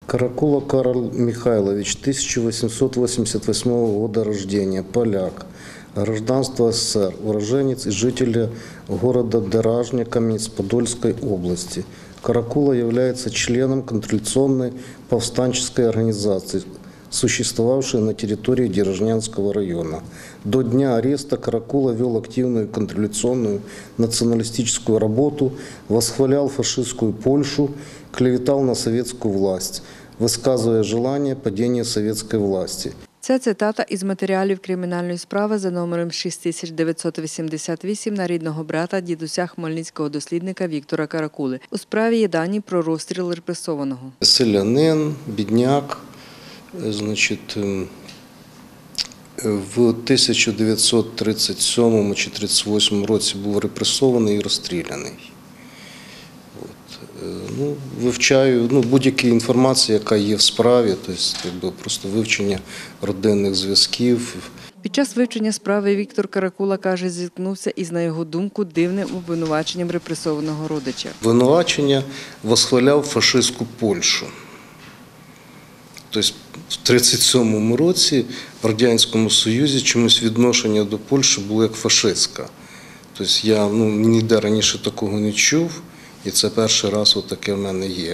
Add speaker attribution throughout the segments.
Speaker 1: Каракула Карл Михайлович, 1888 года рождения, поляк, гражданство СССР, уроженец и житель города Деражня Каменец-Подольской области. Каракула является членом контрреволюционной повстанческой организации, существовавшей на территории Деражнянского района. До дня ареста Каракула вел активную контрреволюционную националистическую работу, восхвалял фашистскую Польшу, клеветал на советскую власть, висказує желання падіння совєтської власті.
Speaker 2: Це цитата із матеріалів кримінальної справи за номером 6988 на рідного брата, дідуся хмельницького дослідника Віктора Каракули. У справі є дані про розстріл репресованого.
Speaker 1: Селянин, бідняк, значить, в 1937 чи 1938 році був репресований і розстріляний. Вивчаю будь-яку інформацію, яка є в справі, тобто просто вивчення родинних зв'язків.
Speaker 2: Під час вивчення справи Віктор Каракула, каже, зіткнувся із, на його думку, дивним обвинуваченням репресованого родича.
Speaker 1: Обвинувачення восхваляв фашистську Польщу. Тобто в 1937 році в Радянському Союзі чомусь відношення до Польщі було як фашистське. Тобто я ніде раніше такого не чув. І це перший раз таке в мене є.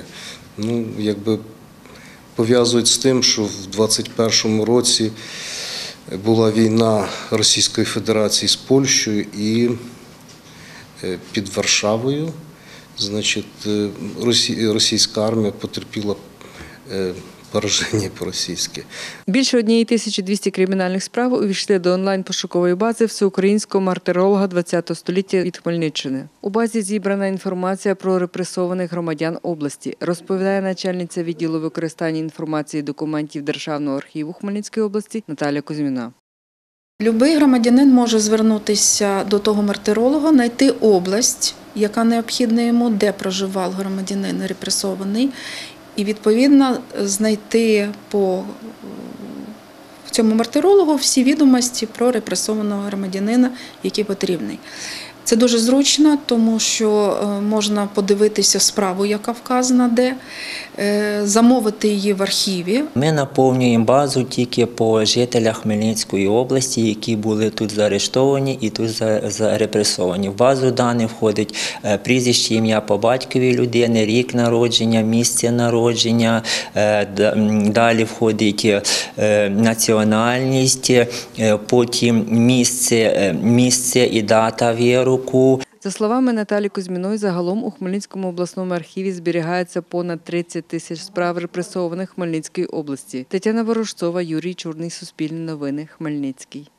Speaker 1: Пов'язують з тим, що в 21-му році була війна Російської Федерації з Польщею і під Варшавою, значить, російська армія потерпіла пораження по-російськи.
Speaker 2: Більше 1200 кримінальних справ увійшли до онлайн-пошукової бази всеукраїнського мартиролога ХХ століття від Хмельниччини. У базі зібрана інформація про репресованих громадян області, розповідає начальниця відділу використання інформації і документів Державного архіву Хмельницької області Наталя Кузьміна.
Speaker 3: Любий громадянин може звернутися до того мартиролога, знайти область, яка необхідна йому, де проживав громадянин репресований, і, відповідно, знайти по цьому мартирологу всі відомості про репресованого громадянина, який потрібний. Це дуже зручно, тому що можна подивитися справу, яка вказана де, замовити її в архіві.
Speaker 4: Ми наповнюємо базу тільки по жителях Хмельницької області, які були тут заарештовані і тут зарепресовані. В базу даних входить прізвище, ім'я по батькові людини, рік народження, місце народження, далі входить національність, потім місце і дата віруку.
Speaker 2: За словами Наталі Кузьміної, загалом у Хмельницькому обласному архіві зберігається понад 30 тисяч справ репресованих Хмельницької області. Тетяна Ворожцова, Юрій Чорний, Суспільне новини, Хмельницький.